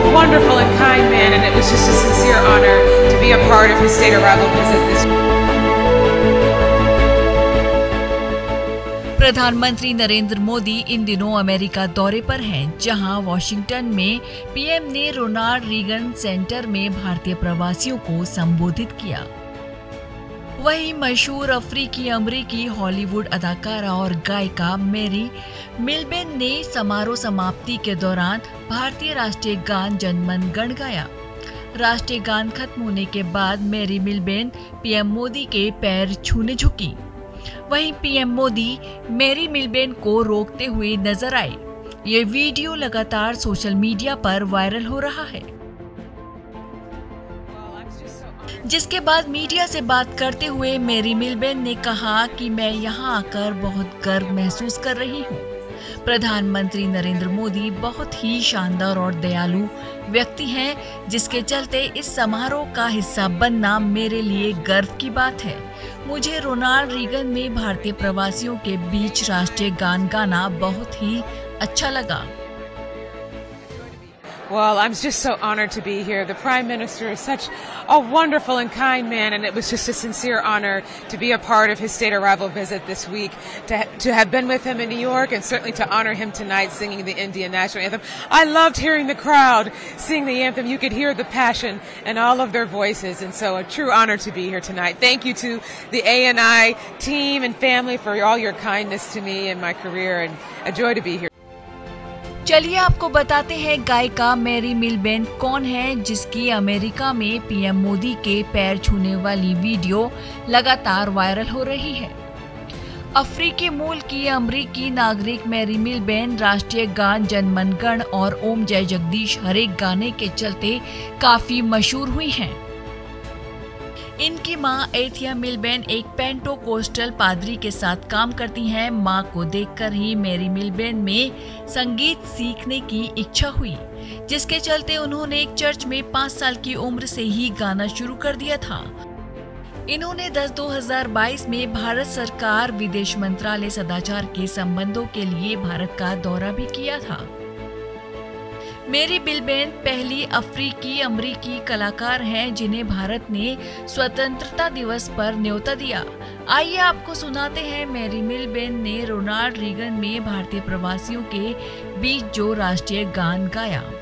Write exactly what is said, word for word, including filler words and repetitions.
wonderful and kind man, and it was just a sincere honor to be a part of his state arrival visit this week. प्रधानमंत्री नरेंद्र मोदी इन दिनों America दौरे पर हैं, जहां Washington में PM ने Ronald Reagan centre में भारतीय प्रवासियों को संबोधित किया। वहीं मशहूर अफ्रीकी अमरीकी हॉलीवुड अदाकारा और गायिका मेरी मिलबेन ने समारोह समाप्ति के दौरान भारतीय राष्ट्रीय गान जनमन गण गाया। राष्ट्रीय गान खत्म होने के बाद मेरी मिलबेन पीएम मोदी के पैर छूने झुकी। वहीं पीएम मोदी मेरी मिलबेन को रोकते हुए नजर आए। ये वीडियो लगातार सोशल मीडिया पर वायरल हो रहा है, जिसके बाद मीडिया से बात करते हुए मेरी मिलबेन ने कहा कि मैं यहाँ आकर बहुत गर्व महसूस कर रही हूँ। प्रधानमंत्री नरेंद्र मोदी बहुत ही शानदार और दयालु व्यक्ति हैं, जिसके चलते इस समारोह का हिस्सा बनना मेरे लिए गर्व की बात है। मुझे रोनाल्ड रीगन में भारतीय प्रवासियों के बीच राष्ट्रीय गान गाना बहुत ही अच्छा लगा। Well, I'm just so honored to be here. The Prime Minister is such a wonderful and kind man, and it was just a sincere honor to be a part of his state arrival visit this week, to, to have been with him in New York, and certainly to honor him tonight singing the Indian National Anthem. I loved hearing the crowd sing the anthem. You could hear the passion in all of their voices, and so a true honor to be here tonight. Thank you to the A N I team and family for all your kindness to me and my career, and a joy to be here. चलिए आपको बताते हैं गायिका मेरी Millben कौन है, जिसकी America में पीएम मोदी के पैर छूने वाली वीडियो लगातार वायरल हो रही है। अफ्रीकी मूल की अमरीकी नागरिक मेरी मिलबेन राष्ट्रीय गान जनमन गण और ओम जय जगदीश हरे गाने के चलते काफी मशहूर हुई हैं। इनकी मां एथिया मिलबेन एक पेंटोकोस्टल पादरी के साथ काम करती हैं। मां को देखकर ही मेरी मिलबेन में संगीत सीखने की इच्छा हुई, जिसके चलते उन्होंने एक चर्च में पाँच साल की उम्र से ही गाना शुरू कर दिया था। इन्होंने दस दो हज़ार बाईस में भारत सरकार विदेश मंत्रालय सदाचार के संबंधों के लिए भारत का दौरा भी किया था। मेरी मिलबेन पहली अफ्रीकी अमरीकी कलाकार हैं जिन्हें भारत ने स्वतंत्रता दिवस पर न्योता दिया। आइए आपको सुनाते हैं मेरी मिलबेन ने रोनाल्ड रीगन में भारतीय प्रवासियों के बीच जो राष्ट्रीय गान गाया।